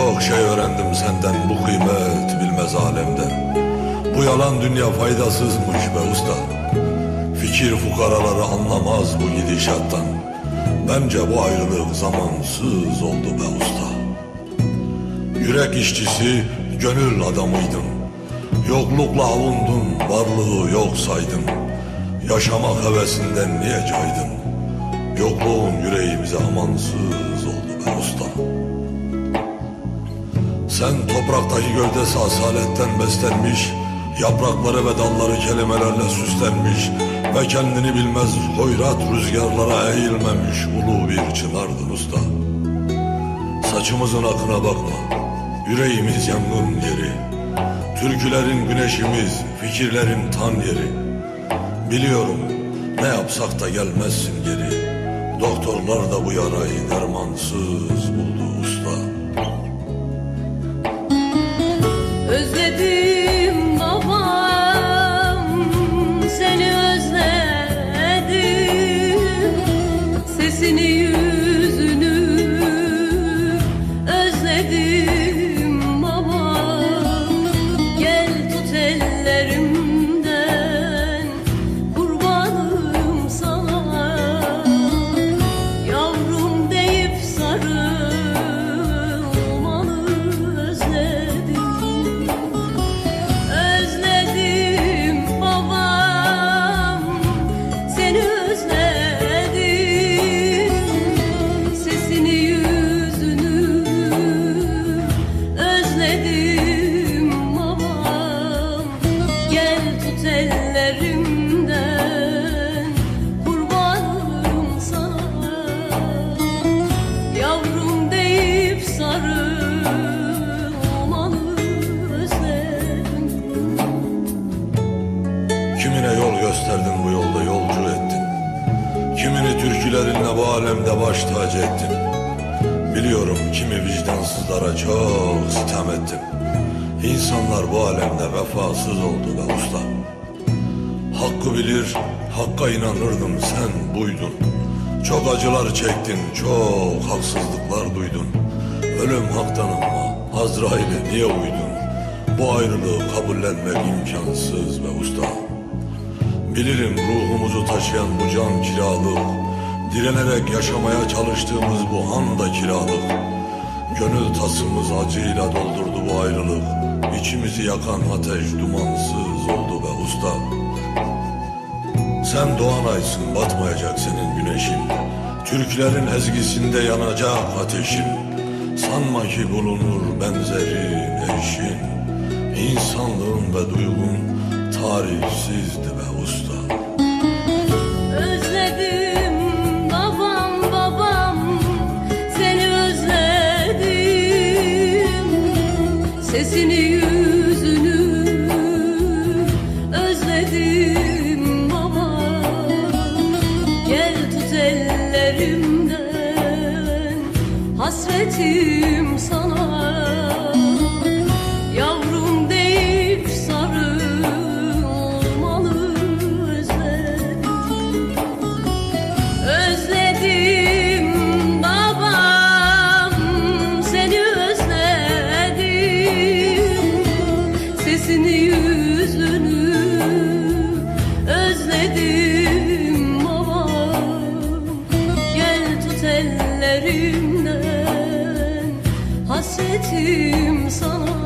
Çok şey öğrendim senden bu kıymet bilmez alemde. Bu yalan dünya faydasızmış be usta. Fikir fukaraları anlamaz bu gidişattan. Bence bu ayrılık zamansız oldu be usta. Yürek işçisi, gönül adamıydın. Yoklukla avundun, varlığı yok saydın. Yaşamak hevesinden niye caydın? Yokluğun yüreğimize amansız oldu be usta. Sen topraktaki gövdesi asaletten beslenmiş, yaprakları ve dalları kelimelerle süslenmiş ve kendini bilmez hoyrat rüzgarlara eğilmemiş ulu bir çınardın usta. Saçımızın akına bakma, yüreğimiz yangın yeri. Türkülerin güneşimiz, fikirlerin tan yeri. Biliyorum ne yapsak da gelmezsin geri. Doktorlar da bu yarayı dermansız buldu usta. Özledim babam, seni özledim. Sesini yüzünü özledim babam. Gel tut ellerimden, kurbanım sana. Yavrum deyip sarılmalı özledim. Özledim babam, seni özledim. Sesini yüzünü özledim babam. Gel tut ellerimden, kurbanım sana. Yavrum deyip sarılmalı özledim. Kimine yol gösterdin bu yolda yolcu ettin. Kimini türkülerinle bu alemde baş tacı ettin. Biliyorum kimi vicdansızlara çok sitem ettin. İnsanlar bu alemde vefasız oldu be usta. Hakkı bilir, hakka inanırdım sen buydun. Çok acılar çektin, çok haksızlıklar duydun. Ölüm haktan ama Azrail'e niye uydun? Bu ayrılığı kabullenmek imkansız be usta. Bilirim ruhumuzu taşıyan bu can kiralık. Direnerek yaşamaya çalıştığımız bu an da kiralık. Gönül tasımız acıyla doldurdu bu ayrılık. İçimizi yakan ateş dumansız oldu be usta. Sen doğan aysın, batmayacak senin güneşin. Türklerin ezgisinde yanacak ateşin. Sanma ki bulunur benzerin eşin. İnsanlığın ve duygun tarihsizdi be usta. Özledim babam babam, seni özledim. Sesini yüzünü özledim babam. Gel tut ellerimden, hasretim sana. Yavrum deyip sarılmalı özledim. Özledim babam, seni özledim. Sesini yüzünü özledim babam. Gel tut ellerimden, hasretim sana.